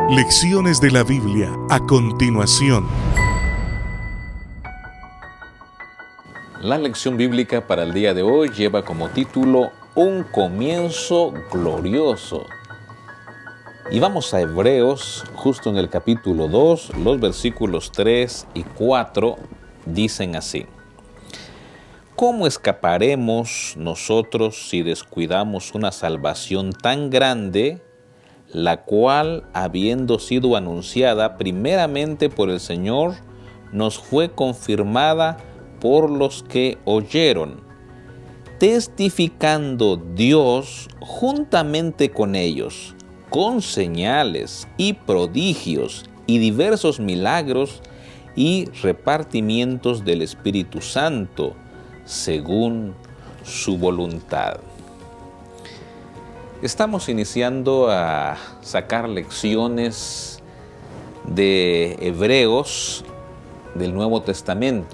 Lecciones de la Biblia a continuación. La lección bíblica para el día de hoy lleva como título Un comienzo glorioso. Y vamos a Hebreos, justo en el capítulo 2, los versículos 3 y 4 dicen así: ¿Cómo escaparemos nosotros si descuidamos una salvación tan grande, la cual, habiendo sido anunciada primeramente por el Señor, nos fue confirmada por los que oyeron, testificando Dios juntamente con ellos, con señales y prodigios y diversos milagros y repartimientos del Espíritu Santo, según su voluntad? Estamos iniciando a sacar lecciones de Hebreos del Nuevo Testamento.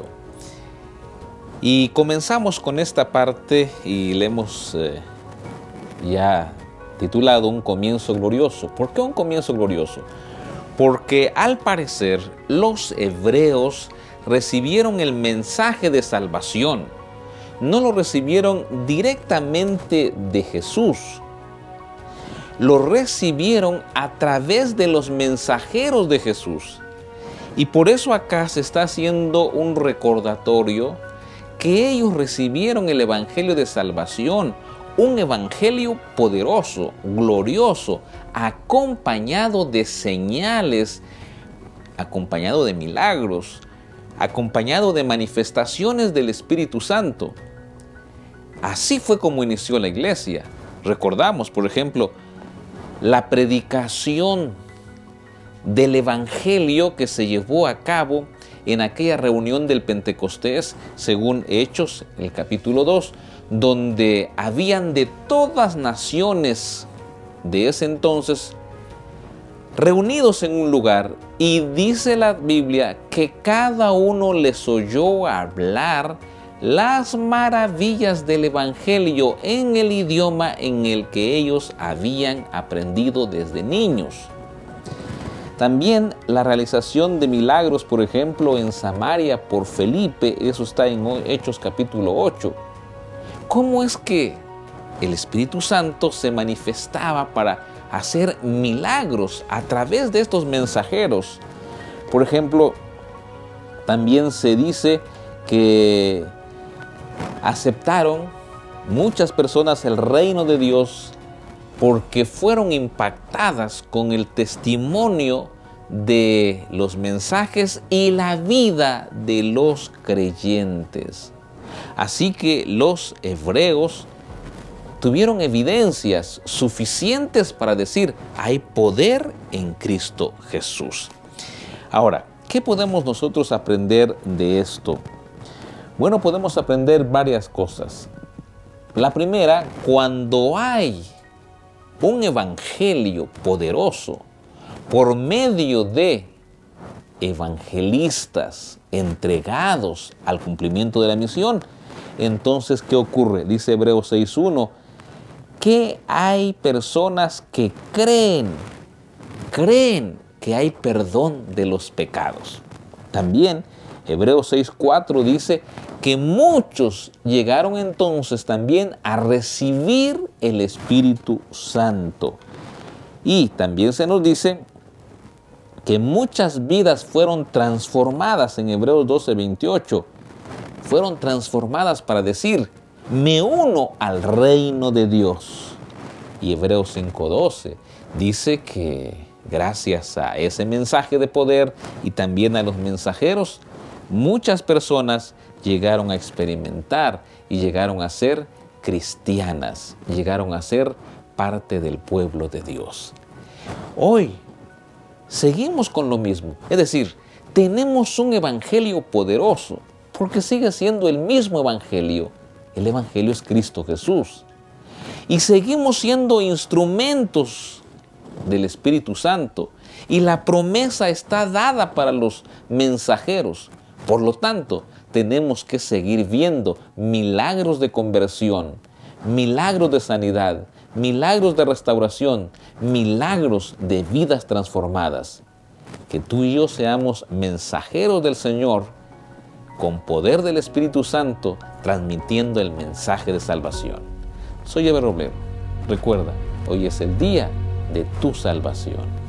Y comenzamos con esta parte y le hemos ya titulado Un comienzo glorioso. ¿Por qué un comienzo glorioso? Porque al parecer los hebreos recibieron el mensaje de salvación. No lo recibieron directamente de Jesús. Lo recibieron a través de los mensajeros de Jesús. Y por eso acá se está haciendo un recordatorio que ellos recibieron el evangelio de salvación, un evangelio poderoso, glorioso, acompañado de señales, acompañado de milagros, acompañado de manifestaciones del Espíritu Santo. Así fue como inició la iglesia. Recordamos, por ejemplo, la predicación del evangelio que se llevó a cabo en aquella reunión del Pentecostés, según Hechos, el capítulo 2, donde habían de todas naciones de ese entonces reunidos en un lugar, y dice la Biblia que cada uno les oyó hablar las maravillas del evangelio en el idioma en el que ellos habían aprendido desde niños. También la realización de milagros, por ejemplo, en Samaria por Felipe, eso está en Hechos capítulo 8. ¿Cómo es que el Espíritu Santo se manifestaba para hacer milagros a través de estos mensajeros? Por ejemplo, también se dice que aceptaron muchas personas el reino de Dios porque fueron impactadas con el testimonio de los mensajes y la vida de los creyentes. Así que los hebreos tuvieron evidencias suficientes para decir: hay poder en Cristo Jesús. Ahora, ¿qué podemos nosotros aprender de esto? Bueno, podemos aprender varias cosas. La primera, cuando hay un evangelio poderoso por medio de evangelistas entregados al cumplimiento de la misión, entonces, ¿qué ocurre? Dice Hebreos 6:1, que hay personas que creen que hay perdón de los pecados. También Hebreos 6:4 dice que muchos llegaron entonces también a recibir el Espíritu Santo. Y también se nos dice que muchas vidas fueron transformadas en Hebreos 12:28. Fueron transformadas para decir: me uno al reino de Dios. Y Hebreos 5:12 dice que gracias a ese mensaje de poder y también a los mensajeros, muchas personas llegaron a experimentar y llegaron a ser cristianas, llegaron a ser parte del pueblo de Dios. Hoy seguimos con lo mismo, es decir, tenemos un evangelio poderoso porque sigue siendo el mismo evangelio. El evangelio es Cristo Jesús. Y seguimos siendo instrumentos del Espíritu Santo y la promesa está dada para los mensajeros. Por lo tanto, tenemos que seguir viendo milagros de conversión, milagros de sanidad, milagros de restauración, milagros de vidas transformadas. Que tú y yo seamos mensajeros del Señor con poder del Espíritu Santo, transmitiendo el mensaje de salvación. Soy Eber Robledo. Recuerda, hoy es el día de tu salvación.